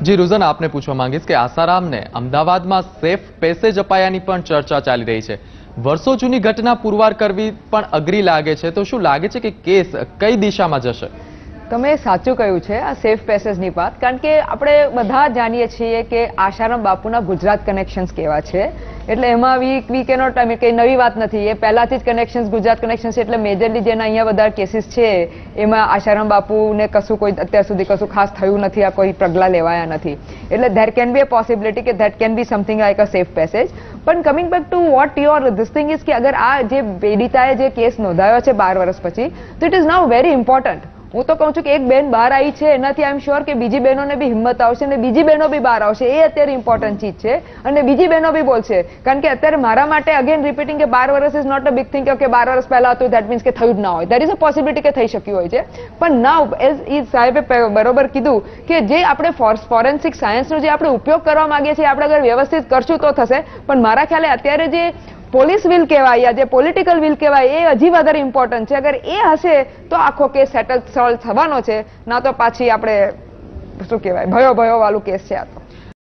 જી रुजन, आपने पूछवा માંગીશ કે આસારામને અમદાવાદમાં સેફ પેસેજ અપાયાની પણ ચર્ચા ચાલી રહી છે। વર્ષો જૂની ઘટના પુરવાર કરવી પણ અઘરી લાગે છે, તો શું લાગે છે કે કેસ કઈ દિશામાં જશે? તમે સાચું કહ્યું છે આ સેફ પેસેજની વાત, કારણ કે આપણે બધા જાણીએ છીએ કે આશારામ બાપુના ગુજરાત કનેક્શન્સ કેવા છે, એટલે એમાં વી કેનોટ કઈ નવી વાત નથી। એ પહેલાથી જ કનેક્શન્સ ગુજરાત કનેક્શન્સ એટલે મેજરલી જેના અહીંયા વધારે કેસીસ છે એમાં આશારામ બાપુને કશું કોઈ અત્યાર સુધી કશું ખાસ થયું નથી, આ કોઈ પગલાં લેવાયા નથી, એટલે there can be a possibility કે that can be something like a safe passage. પણ coming back to what your this thing is કે અગર આ જે પીડિતાએ જે કેસ નોંધાયો છે 12 વર્ષ પછી, તો it is now very important. હું તો કહું છું કે એક બેન બહાર આવી છે એનાથી આઈ એમ શ્યોર કે બીજી બહેનોને બી હિંમત આવશે અને બીજી બહેનો બી બહાર આવશે, એ અત્યારે ઇમ્પોર્ટન્ટ ચીજ છે અને બીજી બહેનો બી બોલશે, કારણ કે અત્યારે મારા માટે અગેન રિપીટિંગ કે 12 વર્ષ is not a big thing કે 12 વર્ષ પહેલા હતું દેટ મીન્સ કે થયું જ ના હોય, દેર ઇઝ અ પોસિબિલિટી કે થઈ શક્યું હોય છે, પણ નાઉ એઝ ઈ સાહેબે બરોબર કીધું કે જે આપણે ફોરેન્સિક સાયન્સનો જે આપણે ઉપયોગ કરવા માંગીએ છીએ આપણે અગર વ્યવસ્થિત કરશું તો થશે, પણ મારા ખ્યાલે અત્યારે જે પોલીસ વિલ કહેવાય યા જે પોલિટિકલ વિલ કહેવાય એ હજી વધારે ઇમ્પોર્ટન્ટ છે। અગર એ હશે તો આખો કેસ સેટલ સોલ્વ થવાનો છે, ના તો પાછી આપણે શું કહેવાય ભયો વાળું કેસ છે આ તો।